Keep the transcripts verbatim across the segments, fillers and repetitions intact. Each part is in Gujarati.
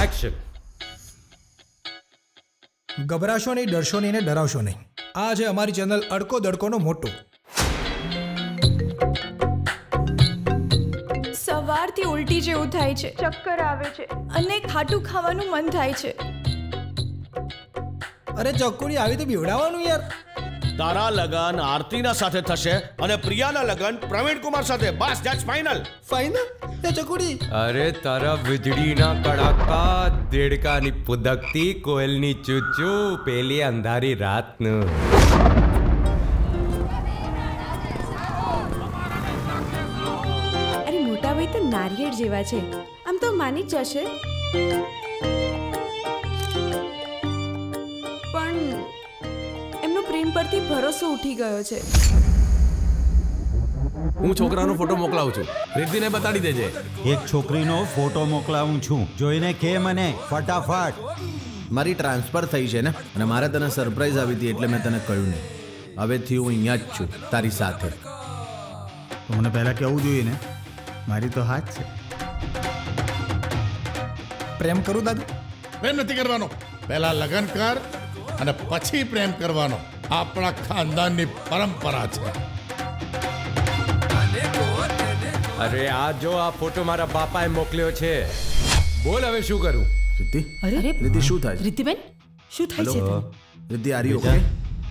એક્શન. ગભરાશો નહીં, ડરશો નહીં ને ડરાવશો નહીં. આ છે અમારી ચેનલ અડકો દડકોનો મોટો. સવારથી ઉલટી જેવું થાય છે, ચક્કર આવે છે અને ખાટું ખાવાનું મન થાય છે. અરે ચક્કુડી આવી તો બીવડાવવાનું યાર. તારા લગન આરતીના સાથે થશે અને પ્રિયાના લગન પ્રવીણ કુમાર સાથે. બસ ધેટ્સ ફાઇનલ. ફાઇનલ એ ચક્કુડી. અરે તારા વીજળીના કડાકા, દેડકાની પુદકતી, કોયલની ચૂચુ, પેલી અંધારી રાતનું. અરે મોટા ભાઈ તો નારિયેળ જેવા છે, આમ તો માની જ જશે. પ્રેમ પરથી ભરોસો ઉઠી ગયો છે. હું છોકરાનો ફોટો મોકલાવું છું, રિદ્ધિને બતાડી દેજે. એક છોકરીનો ફોટો મોકલાવું છું, જોઈને કે મને ફટાફટ. મારી ટ્રાન્સફર થઈ છે ને, અને મારે તને સરપ્રાઈઝ આવી હતી એટલે મેં તને કહ્યું નહીં. હવેથી હું અહીંયા જ છું તારી સાથે. તો મને પહેલાં કહેવું જોઈએ ને, મારી તો હાથ છે. પ્રેમ કરું દાદુ? પ્રેમ નથી કરવાનો, પહેલા લગ્ન કર અને પછી પ્રેમ કરવાનો. આપણા ખાનદાનની પરંપરા છે. અરે આ જો આ ફોટો મારા બાપાએ મોકલ્યો છે. બોલ હવે શું કરું? રિદ્ધિ, અરે રિદ્ધિ શું થાય? રિદ્ધિબેન શું થાય છે? Riddhi are you okay?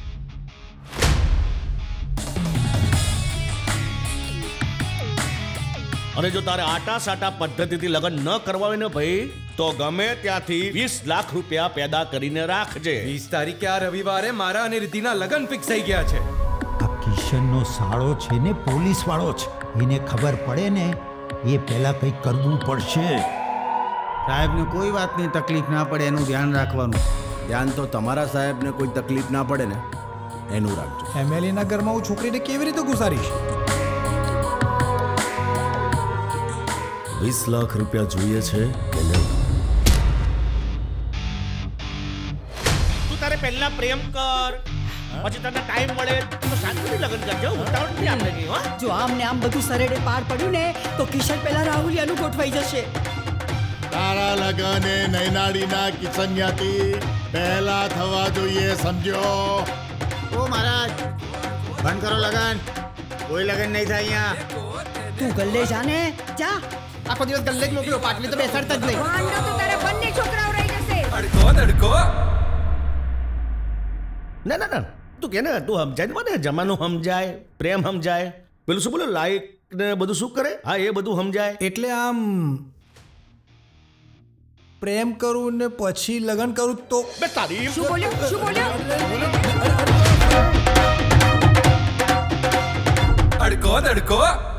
અને જો તારે આટા સાટા પદ્ધતિથી લગ્ન ન કરવા હોય ને ભાઈ, તો ગમે ત્યાંથી વીસ લાખ રૂપિયા પેદા કરીને રાખજે. વીસ તારીખે આ રવિવારે મારા અને રિદ્ધિના લગ્ન ફિક્સ થઈ ગયા છે. આ કિશનનો સાળો છે ને, પોલીસ વાળો છે. એને ખબર પડે ને એ પહેલા કંઈક કરવું પડશે. સાહેબને કોઈ વાતની તકલીફ ના પડે એનું ધ્યાન રાખવાનું. ધ્યાન તો તમારા સાહેબને કોઈ તકલીફ ના પડે ને એનું રાખજો. એમએલએના ઘરમાં હું છોકરીને કેવી રીતે ગુજારીશ? વીસ લાખ રૂપિયા જોઈએ છે. તું તારે પહેલા પ્રેમ કર, પછી તને ટાઈમ મળે તો શાંતિથી લગ્ન કરજો. ઉતાવળ નથી આપણે કઈ. હો જો આમ ને આમ બધું સરેડે પાર પડ્યું ને તો કિશન પહેલા રાહુલિયાનું ગોઠવાઈ જશે. તારા લગ્ન એ નૈનાડીના કિશન્યાથી પહેલા થવા જોઈએ, સમજો? ઓ મહારાજ, બંધ કરો લગન. કોઈ લગન નહીં થાય અહીંયા. તું ગલ્લે જા ને, જા. આખો દિવસ ગલ્લે જ મોકલ્યો, પાટલી તો બેસાડતા જ નહીં. વાંડો તો તારા બંને છોકરાઓ રહી જશે. અડકો દડકો. ના ના ના, તું કે ને, તું સમજાય ને, મને જમાનું સમજાય, પ્રેમ સમજાય, પેલું શું બોલે લાઈક ને બધું શું કરે, હા એ બધું સમજાય. એટલે આમ પ્રેમ કરું ને પછી લગ્ન કરું તો બે તારી શું બોલ્યો? શું બોલ્યો? અડકો દડકો.